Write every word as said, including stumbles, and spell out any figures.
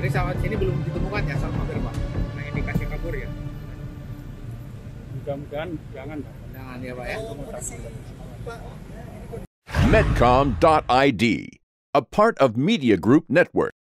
Jadi saat ini belum ditemukan ya saat mampir Pak? Nah indikasi kabur ya? Mudah-mudahan jangan Pak. Jangan ya Pak ya? Medcom dot I D, a part of Media Group Network.